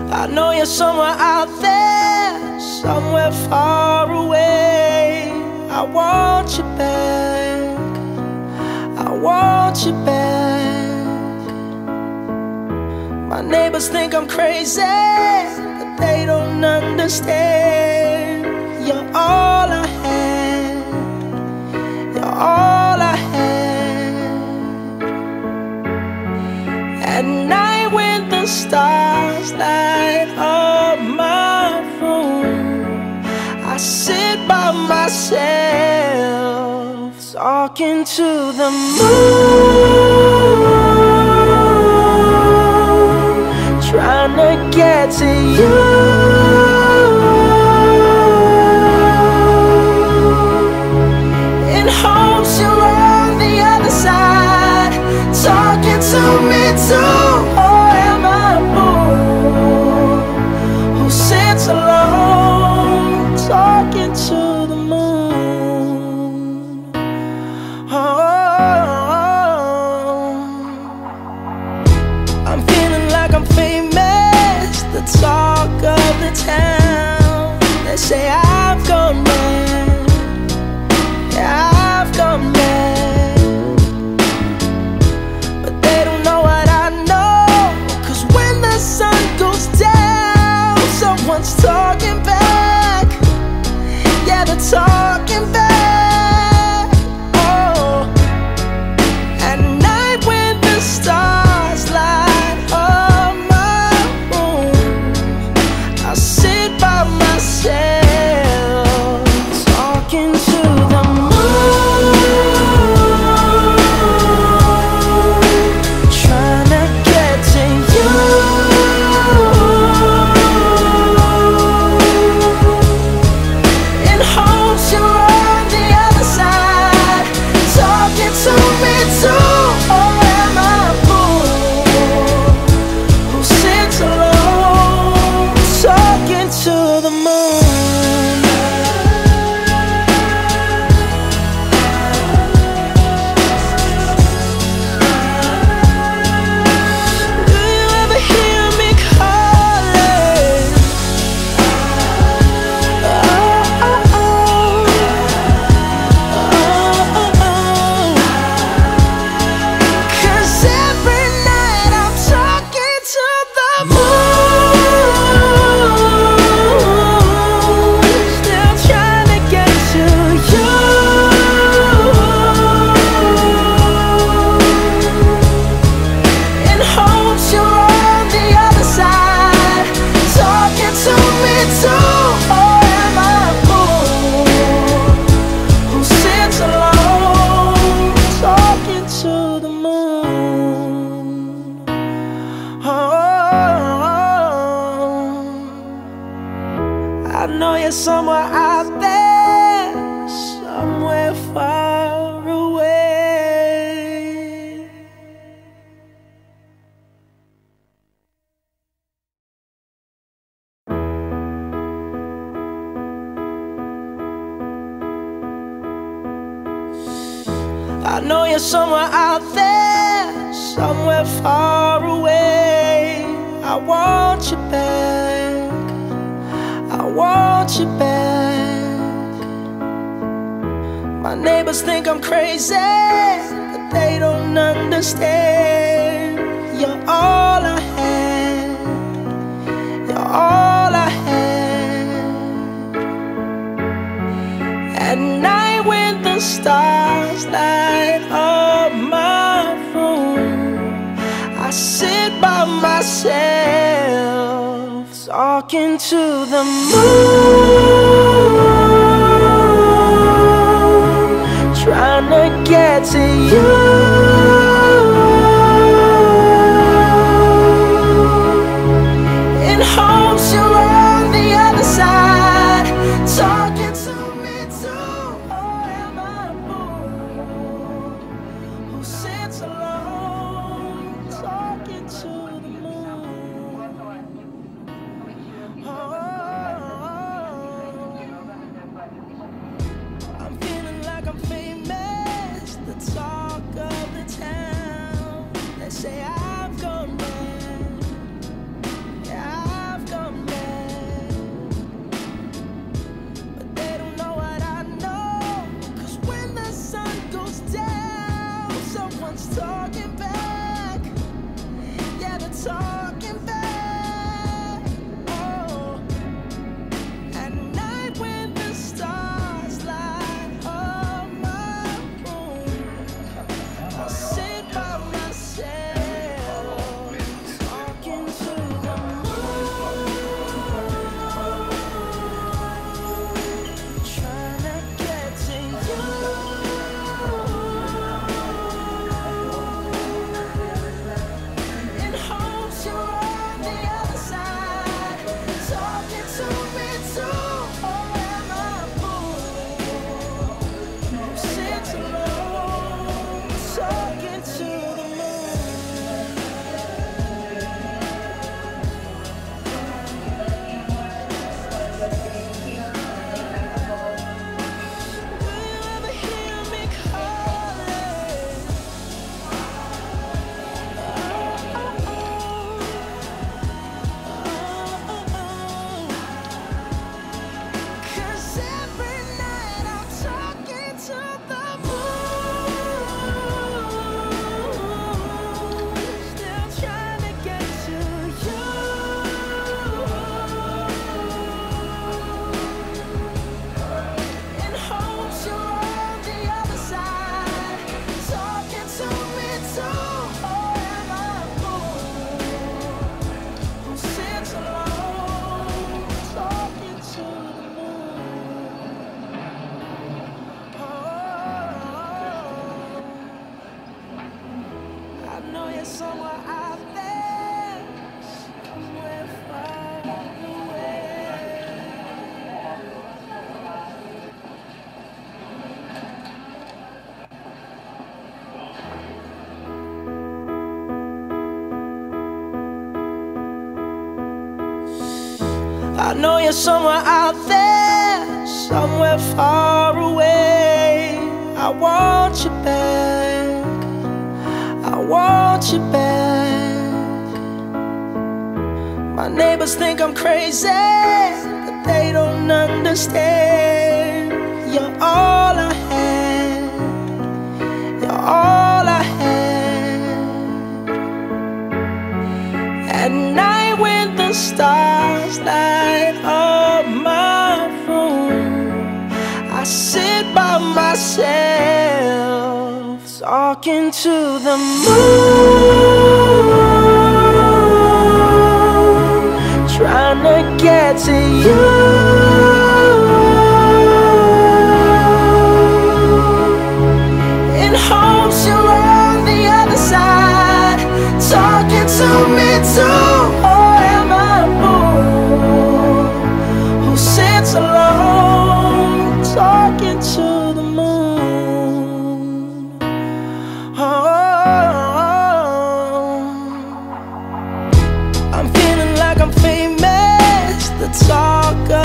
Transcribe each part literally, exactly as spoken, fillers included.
I know you're somewhere out there, somewhere far away. I want you back, I want you back. My neighbors think I'm crazy, but they don't understand. You're all I had, you're all I had. At night when the stars light up my room, I sit by myself, talking to the moon, trying to get to you. In hopes you're on the other side, talking to me too. Or am I a fool who sits alone, talking to the moon? Oh, I'm feeling like I'm famous, the talk of the town. They say I've gone mad, yeah, I've gone mad. But they don't know what I know, 'cause when the sun goes down, someone's talking back. Yeah, they're talking back. Oh, at night when the stars light up my room, I sit by myself, talking to the moon, trying to get to you. In hopes you're on the other side, talking to me too. Or am I a fool who sits alone, talking to the moon? Do you ever hear me calling? Oh, oh, oh. Oh, oh, oh. 'Cause every night I'm talking to the moon, still trying to get to you. In hopes you're on the other side, talking to me too. Or am I a fool who sits alone, talking to the moon? Oh, I know you're somewhere out there, somewhere far away. I know you're somewhere out there, somewhere far away. I want you back, I want you back. My neighbors think I'm crazy, but they don't understand. You're all I had, you're all I had. At night when the stars light up my room, I sit by myself, talking to the moon, trying to get to you. In hopes you're on the other side, talking to me too. Or am I a fool who sits alone, talking to the moon? Oh, I'm feeling like I'm famous, the talk of the talking back. Yeah, they're talking back. Oh, at night when the stars light up my room, I sit by myself, talking to the moon, trying to get to you. In hopes you're on the other side, talking to me too. Or am I a fool who sits alone, talking to the moon? Will you ever hear me calling? Cause every night I'm talking to the moon, still trying to get to you. In hopes you're on the other side, talking to me too. Or am I a fool who sits alone, talking to the moon? Oh, I know you're somewhere out there, somewhere far away. I know you're somewhere out there, somewhere far away. I want you back, I want you back. My neighbors think I'm crazy, but they don't understand. You're all I had, you're all I had. At night when the stars light up my room, I sit by myself, talking to the moon, trying to get to you. In hopes you're on the other side, talking to me too. Or am I a fool who sits alone, talking to the moon? Oh, I'm feeling like I'm famous, the talk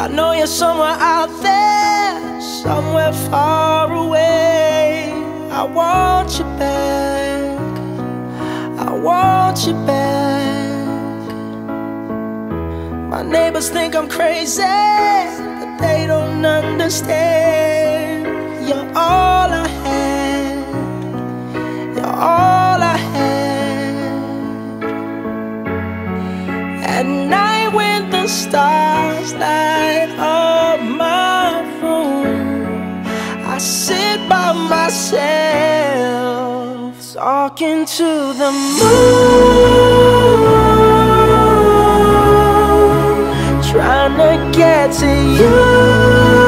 I know you're somewhere out there, somewhere far away. I want you back, I want you back. My neighbors think I'm crazy, but they don't understand. You're all I had, you're all I had. At night when the stars light up my room, I sit by myself, talking to the moon, trying to get to you.